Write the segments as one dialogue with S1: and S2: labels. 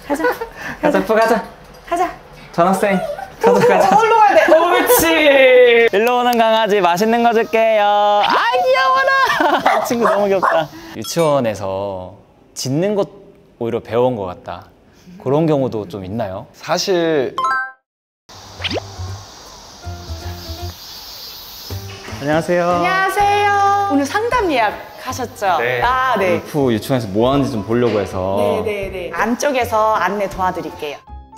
S1: 가자.
S2: 가자, 푸 가자.
S1: 가자.
S2: 전학생. 가자.
S1: 어디로 가야 돼?
S2: 옳지. 일로 오는 강아지 맛있는 거 줄게요. 아, 귀여워라. 친구 너무 귀엽다. 유치원에서 짖는 것 오히려 배운 것 같다. 그런 경우도 좀 있나요?
S3: 사실
S2: 안녕하세요.
S1: 안녕하세요. 오늘 상담 예약하셨죠?
S2: 네.
S1: 아, 네.
S2: 울프 유치원에서 뭐 하는지 좀 보려고 해서.
S1: 네네네. 안쪽에서 안내 도와드릴게요.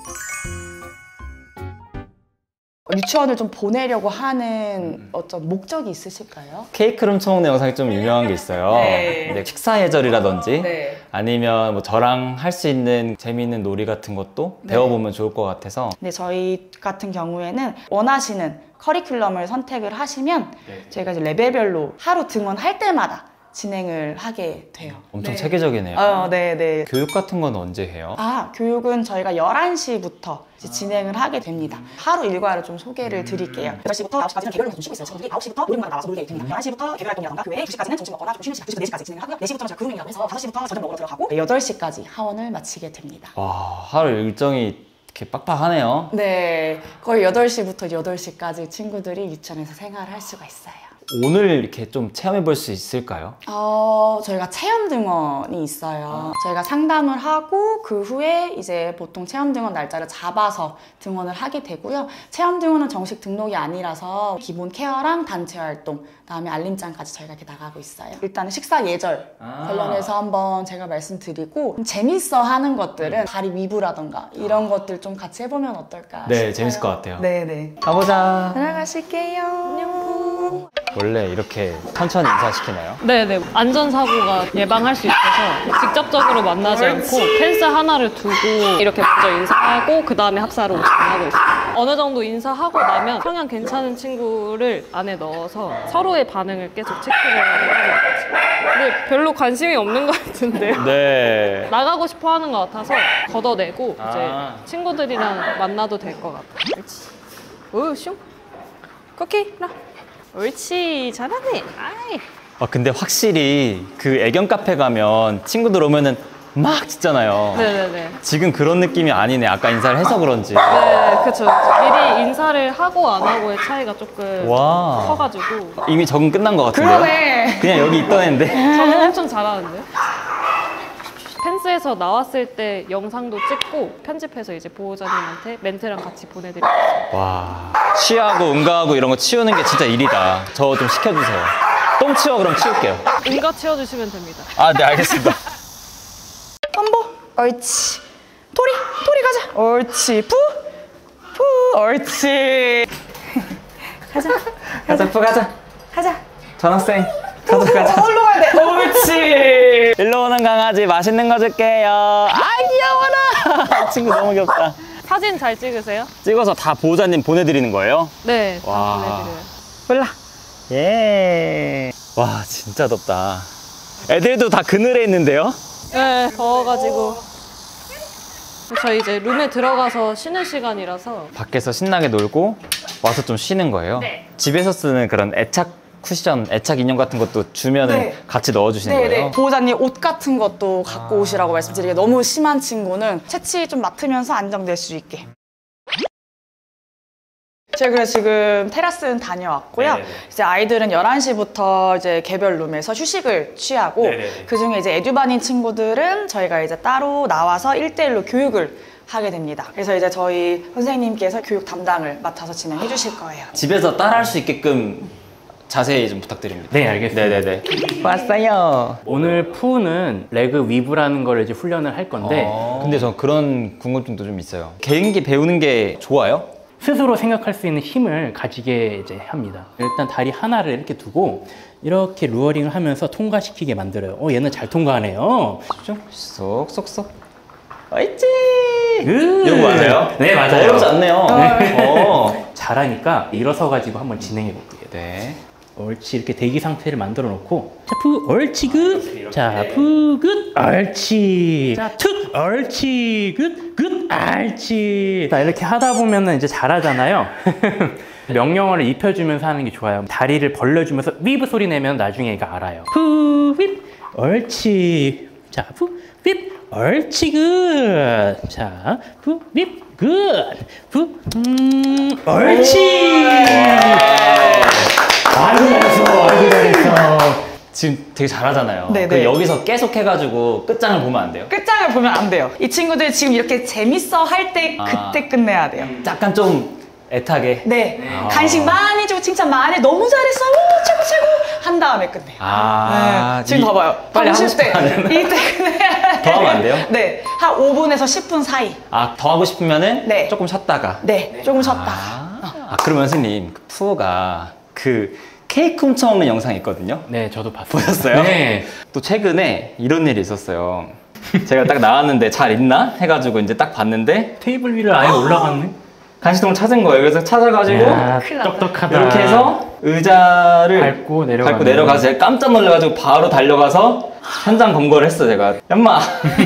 S1: 유치원을 좀 보내려고 하는 어떤 목적이 있으실까요?
S2: 케이크룸 청홍내 영상이 좀 유명한 게 있어요.
S1: 네.
S2: 근데 식사 예절이라든지
S1: 네.
S2: 아니면 뭐 저랑 할 수 있는 재미있는 놀이 같은 것도
S1: 네.
S2: 배워보면 좋을 것 같아서.
S1: 근데 저희 같은 경우에는 원하시는 커리큘럼을 선택을 하시면 저희가 이제 레벨별로 하루 등원할 때마다 진행을 하게 돼요.
S2: 엄청
S1: 네.
S2: 체계적이네요.
S1: 네네.
S2: 교육 같은 건 언제 해요?
S1: 교육은 저희가 11시부터 진행을 하게 됩니다. 하루 일과를 좀 소개를 드릴게요. 8시부터 9시까지는 개별 운동 좀 쉬고 있어요. 친구들이 9시부터 놀이공간에 나와서 놀게 됩니다. 11시부터 개별 활동이라던가 교회, 2시까지는 점심 먹거나 좀 쉬는 시간, 4시까지 진행을 하고요. 4시부터는 제가 그루밍이라고 해서 5시부터 저녁 먹으러 들어가고 8시까지 하원을 마치게 됩니다.
S2: 와, 하루 일정이 이렇게 빡빡하네요.
S1: 네, 거의 8시부터 8시까지 친구들이 유치원에서 생활을 할 수가 있어요.
S2: 오늘 이렇게 좀 체험해 볼 수 있을까요?
S1: 저희가 체험 등원이 있어요. 저희가 상담을 하고 그 후에 이제 보통 체험 등원 날짜를 잡아서 등원을 하게 되고요. 체험 등원은 정식 등록이 아니라서 기본 케어랑 단체 활동, 그다음에 알림장까지 저희가 이렇게 나가고 있어요. 일단은 식사 예절 관련해서 한번 제가 말씀드리고 재밌어 하는 것들은 다리 위부라던가 이런 것들 좀 같이 해보면 어떨까
S2: 네,
S1: 싶어요.
S2: 재밌을 것 같아요.
S1: 네네.
S2: 가보자.
S1: 들어가실게요. 안녕.
S2: 원래 이렇게 천천히 인사시키나요?
S4: 네네. 안전사고가 예방할 수 있어서 직접적으로 만나지 않고 펜스 하나를 두고 이렇게 먼저 인사하고 그 다음에 합사로 진행하고 있어요. 어느 정도 인사하고 나면 성향 괜찮은 친구를 안에 넣어서 서로의 반응을 계속 체크를 하고 있어요. 근데 별로 관심이 없는 것 같은데요.
S2: 네.
S4: 나가고 싶어 하는 것 같아서 걷어내고 이제 친구들이랑 만나도 될 것 같아요. 옳지. 오, 슝. 쿠키, 나. 옳지, 잘하네. 아이.
S2: 근데 확실히 그 애견 카페 가면 친구들 오면은 막 짖잖아요.
S4: 네네네.
S2: 지금 그런 느낌이 아니네. 아까 인사를 해서 그런지.
S4: 네, 그쵸. 미리 인사를 하고 안 하고의 차이가 조금
S2: 와.
S4: 커가지고.
S2: 이미 적응 끝난 것 같은데요?
S1: 그러네.
S2: 그냥 여기 있던 애인데.
S4: 저는 엄청 잘하는데. 펜스에서 나왔을 때 영상도 찍고 편집해서 이제 보호자님한테 멘트랑 같이 보내드리고 있어요.
S2: 와, 쉬하고 응가하고 이런 거 치우는 게 진짜 일이다. 저 좀 시켜주세요. 똥 치워 그럼 치울게요.
S4: 응가 치워주시면 됩니다.
S2: 아, 네, 알겠습니다.
S1: 펌보, 옳지. 토리 가자. 옳지. 푸, 옳지.
S2: 가자, 푸 가자.
S1: 가자.
S2: 전학생. 가자.
S1: 어디로 가야 돼?
S2: 옳지. 일로 오는 강아지 맛있는 거 줄게요. 아, 귀여워라. 친구 너무 귀엽다.
S4: 사진 잘 찍으세요?
S2: 찍어서 다 보호자님 보내드리는 거예요?
S4: 네, 다
S2: 와.
S4: 보내드려요.
S2: 몰라. 예. 와, 진짜 덥다. 애들도 다 그늘에 있는데요?
S4: 네, 더워가지고. 저희 이제 룸에 들어가서 쉬는 시간이라서.
S2: 밖에서 신나게 놀고 와서 좀 쉬는 거예요?
S4: 네.
S2: 집에서 쓰는 그런 애착 쿠션, 애착 인형 같은 것도 주면은
S1: 네.
S2: 같이 넣어주시는 거예요?
S1: 보호자님 옷 같은 것도 갖고 오시라고 말씀드리게 너무 심한 친구는 채취 좀 맡으면서 안정될 수 있게. 제가 그래서 지금 테라스는 다녀왔고요.
S2: 네네네.
S1: 이제 아이들은 11시부터 이제 개별 룸에서 휴식을 취하고
S2: 네네네.
S1: 그중에 이제 에듀반인 친구들은 저희가 이제 따로 나와서 1대1로 교육을 하게 됩니다. 그래서 이제 저희 선생님께서 교육 담당을 맡아서 진행해 주실 거예요.
S2: 집에서 따라할 수 있게끔 자세히 좀 부탁드립니다.
S5: 네, 알겠습니다.
S2: 네네네. 왔어요.
S5: 오늘 푸는 레그 위브라는 걸 이제 훈련을 할 건데
S2: 근데 저 그런 궁금증도 좀 있어요. 개인기 배우는 게 좋아요?
S5: 스스로 생각할 수 있는 힘을 가지게 이제 합니다. 일단 다리 하나를 이렇게 두고 이렇게 루어링을 하면서 통과시키게 만들어요. 얘는 잘 통과하네요.
S2: 쏙쏙쏙. 옳지.
S5: 이거
S2: 이거 맞아요?
S5: 네, 맞아요.
S2: 어렵지 않네요. 네.
S5: 잘하니까 일어서 가지고 한번 진행해 볼게요.
S2: 네.
S5: 옳지. 이렇게 대기 상태를 만들어 놓고 자, 푸, 옳지, 굿. 자, 푸, 굿. 옳지. 자, 툭. 옳지, 굿, 굿. 옳지. 자, 이렇게 하다 보면은 이제 잘하잖아요. 명령어를 입혀주면서 하는 게 좋아요. 다리를 벌려주면서 위브 소리 내면 나중에 얘가 알아요. 푸, 윗. 옳지. 자, 푸, 윗. 옳지 굿. 자, 립 굿. 옳지. 아주 잘했어. 아주 잘했어.
S2: 지금 되게 잘하잖아요.
S1: 네네.
S2: 그 여기서 계속 해가지고 끝장을 보면 안 돼요?
S1: 끝장을 보면 안 돼요. 이 친구들 지금 이렇게 재밌어 할 때 그때 끝내야 돼요.
S2: 약간 좀 애타게.
S1: 네. 간식 많이 주고 칭찬 많이 너무 잘했어. 오, 최고 최고 한 다음에 끝내요.
S2: 아,
S1: 네. 지금 봐봐요.
S2: 빨리 하고
S1: 30대
S2: 싶어 하는.
S1: 이때 끝내야
S2: 더 하면 안 돼요?
S1: 네. 한 5분에서 10분 사이.
S2: 아, 더 하고 싶으면은
S1: 네.
S2: 조금 쉬었다가.
S1: 네. 조금 쉬었다가.
S2: 그러면 선생님, 그 푸우가 그 케이크 훔쳐먹는 영상이 있거든요.
S5: 네, 저도 봤어요.
S2: 보셨어요?
S5: 네.
S2: 또 최근에 이런 일이 있었어요. 제가 딱 나왔는데 잘 있나? 해가지고 이제 딱 봤는데
S5: 테이블 위를 아예 올라갔네.
S2: 간식통을 찾은 거예요. 그래서 찾아가지고
S5: 야,
S1: 큰일 났다.
S5: 똑똑하다.
S2: 이렇게 해서 의자를
S5: 밟고 내려가네.
S2: 내려가서 제가 깜짝 놀라가지고 바로 달려가서 현장 검거를 했어 제가. 얌마.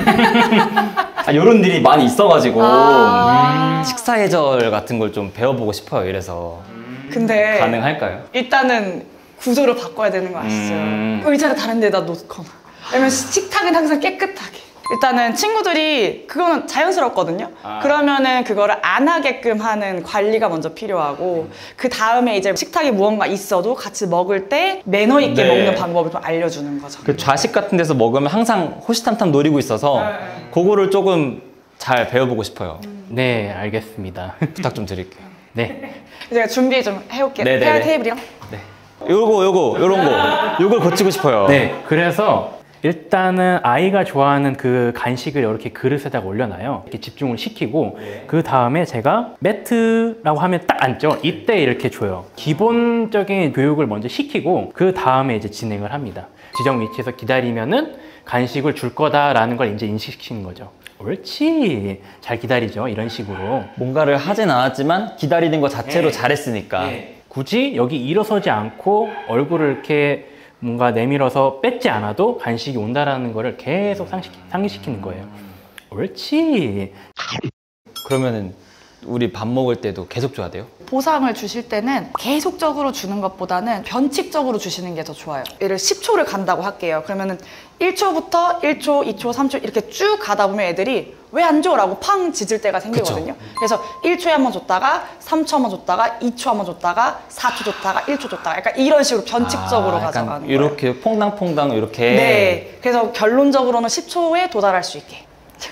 S2: 이런 일이 많이 있어가지고 식사 예절 같은 걸 좀 배워보고 싶어요. 이래서
S1: 근데
S2: 가능할까요?
S1: 일단은 구조를 바꿔야 되는 거 아시죠? 의자를 다른 데다 놓거나. 왜냐면 식탁은 항상 깨끗하게. 일단은 친구들이 그거는 자연스럽거든요. 그러면은 그거를 안 하게끔 하는 관리가 먼저 필요하고 그 다음에 이제 식탁에 무언가 있어도 같이 먹을 때 매너 있게
S2: 네.
S1: 먹는 방법을 좀 알려주는 거죠.
S2: 그 좌식 같은 데서 먹으면 항상 호시탐탐 노리고 있어서 그거를 조금 잘 배워보고 싶어요.
S5: 네, 알겠습니다.
S2: 부탁 좀 드릴게요.
S5: 네.
S1: 제가 준비 좀 해올게요.
S2: 네네네.
S1: 페어 테이블이랑.
S2: 네. 요런 거. 요걸 고치고 싶어요.
S5: 네, 그래서 일단은 아이가 좋아하는 그 간식을 이렇게 그릇에다가 올려놔요. 이렇게 집중을 시키고 그 다음에 제가 매트라고 하면 딱 앉죠. 이때 이렇게 줘요. 기본적인 교육을 먼저 시키고 그 다음에 이제 진행을 합니다. 지정 위치에서 기다리면은 간식을 줄 거다라는 걸 이제 인식시키는 거죠. 옳지. 잘 기다리죠. 이런 식으로.
S2: 뭔가를 하진 않았지만 기다리는 것 자체로 잘했으니까.
S5: 굳이 여기 일어서지 않고 얼굴을 이렇게 뭔가 내밀어서 뺏지 않아도 간식이 온다라는 거를 계속 상기시키는 거예요. 옳지.
S2: 그러면은 우리 밥 먹을 때도 계속 줘야 돼요?
S1: 보상을 주실 때는 계속적으로 주는 것보다는 변칙적으로 주시는 게 더 좋아요. 예를 10초를 간다고 할게요. 그러면은 1초부터 1초, 2초, 3초 이렇게 쭉 가다 보면 애들이 왜 안 줘? 라고 팡 짖을 때가 생기거든요. 그래서 1초에 한 번 줬다가 3초 한 번 줬다가 2초 한 번 줬다가 4초 줬다가 1초 줬다가 약간 이런 식으로 변칙적으로
S2: 약간
S1: 가져가는 거예요.
S2: 이렇게 퐁당퐁당 이렇게.
S1: 네. 그래서 결론적으로는 10초에 도달할 수 있게.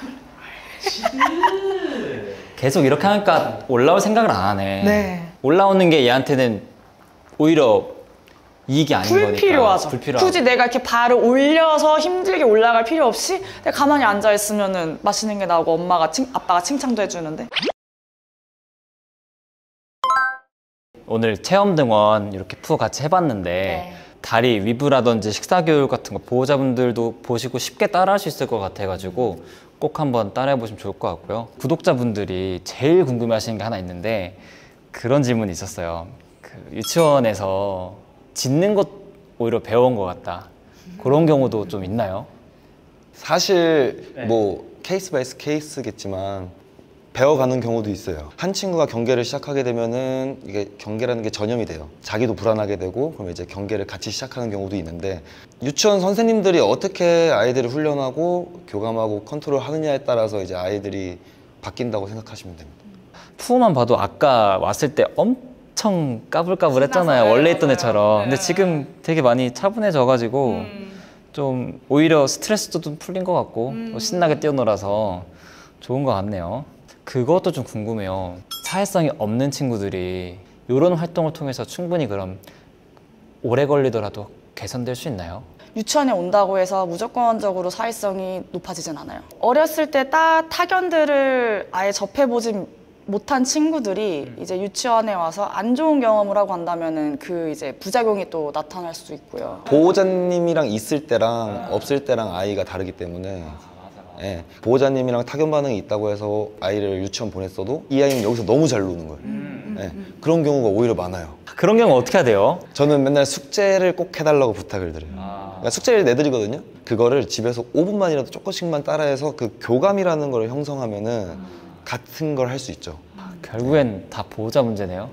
S2: 계속 이렇게 하니까 올라올 생각을 안 하네.
S1: 네.
S2: 올라오는 게 얘한테는 오히려 이익이 아닌 거니까.
S1: 불필요하죠.
S2: 불필요하고.
S1: 굳이 내가 이렇게 발을 올려서 힘들게 올라갈 필요 없이 내가 가만히 앉아 있으면은 맛있는 게 나오고 아빠가 칭찬도 해주는데.
S2: 오늘 체험 등원 이렇게 푸어 같이 해봤는데 다리 위브라든지 식사 교육 같은 거 보호자분들도 보시고 쉽게 따라할 수 있을 것 같아가지고 꼭 한번 따라해 보시면 좋을 것 같고요. 구독자분들이 제일 궁금해하시는 게 하나 있는데 그런 질문이 있었어요. 그 유치원에서 짖는 것 오히려 배워온 것 같다. 그런 경우도 좀 있나요?
S3: 사실 뭐 케이스 바이 케이스겠지만 배워가는 경우도 있어요. 한 친구가 경계를 시작하게 되면은 이게 경계라는 게 전염이 돼요. 자기도 불안하게 되고 그럼 이제 경계를 같이 시작하는 경우도 있는데 유치원 선생님들이 어떻게 아이들을 훈련하고 교감하고 컨트롤하느냐에 따라서 이제 아이들이 바뀐다고 생각하시면 됩니다.
S2: 푸우만 봐도 아까 왔을 때 엄청 까불까불했잖아요. 원래 있던 애처럼. 근데 지금 되게 많이 차분해져가지고 좀 오히려 스트레스도 좀 풀린 것 같고 신나게 뛰어놀아서 좋은 것 같네요. 그것도 좀 궁금해요. 사회성이 없는 친구들이 이런 활동을 통해서 충분히 그럼 오래 걸리더라도 개선될 수 있나요?
S1: 유치원에 온다고 해서 무조건적으로 사회성이 높아지진 않아요. 어렸을 때 타견들을 아예 접해보지 못한 친구들이 이제 유치원에 와서 안 좋은 경험을 하고 한다면은 그 이제 부작용이 또 나타날 수도 있고요.
S3: 보호자님이랑 있을 때랑 없을 때랑 아이가 다르기 때문에 예, 보호자님이랑 타견 반응이 있다고 해서 아이를 유치원 보냈어도 이 아이는 여기서 너무 잘 노는 거예요. 예, 그런 경우가 오히려 많아요.
S2: 그런 경우 어떻게 해야 돼요?
S3: 저는 맨날 숙제를 꼭 해달라고 부탁을 드려요. 그러니까 숙제를 내드리거든요. 그거를 집에서 5분만이라도 조금씩만 따라해서 그 교감이라는 걸 형성하면은 같은 걸 할 수 있죠.
S2: 결국엔 다 보호자 문제네요.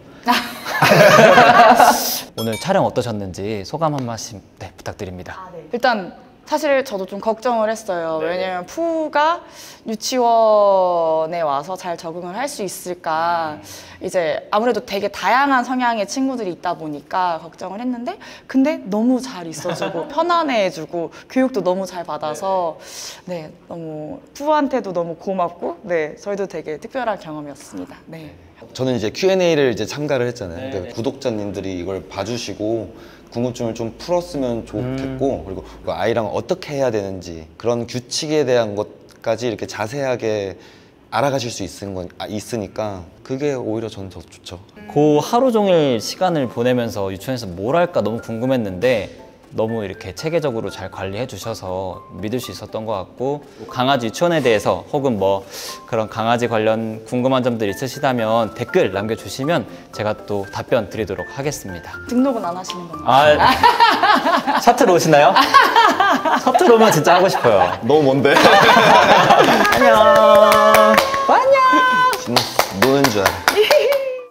S2: 오늘 촬영 어떠셨는지 소감 한 말씀 부탁드립니다.
S1: 일단 사실 저도 좀 걱정을 했어요. 왜냐면 푸가 유치원에 와서 잘 적응을 할 수 있을까. 이제 아무래도 되게 다양한 성향의 친구들이 있다 보니까 걱정을 했는데, 근데 너무 잘 있어주고 편안해해주고 교육도 너무 잘 받아서 네, 너무 푸한테도 너무 고맙고 네, 저희도 되게 특별한 경험이었습니다. 네.
S3: 저는 이제 Q&A를 이제 참가를 했잖아요. 그러니까 구독자님들이 이걸 봐주시고 궁금증을 좀 풀었으면 좋겠고 그리고 그 아이랑 어떻게 해야 되는지 그런 규칙에 대한 것까지 이렇게 자세하게 알아가실 수 있으니까 그게 오히려 저는 더 좋죠.
S2: 그 하루 종일 시간을 보내면서 유치원에서 뭘 할까 너무 궁금했는데 너무 이렇게 체계적으로 잘 관리해 주셔서 믿을 수 있었던 것 같고, 강아지 유치원에 대해서 혹은 뭐 그런 강아지 관련 궁금한 점들 있으시다면 댓글 남겨주시면 제가 또 답변 드리도록 하겠습니다.
S1: 등록은 안 하시는 건가요?
S2: 셔틀 오시나요? 셔틀 오면 진짜 하고 싶어요.
S3: 너무 먼데?
S2: 안녕.
S3: 신났어. 노는 줄 알아.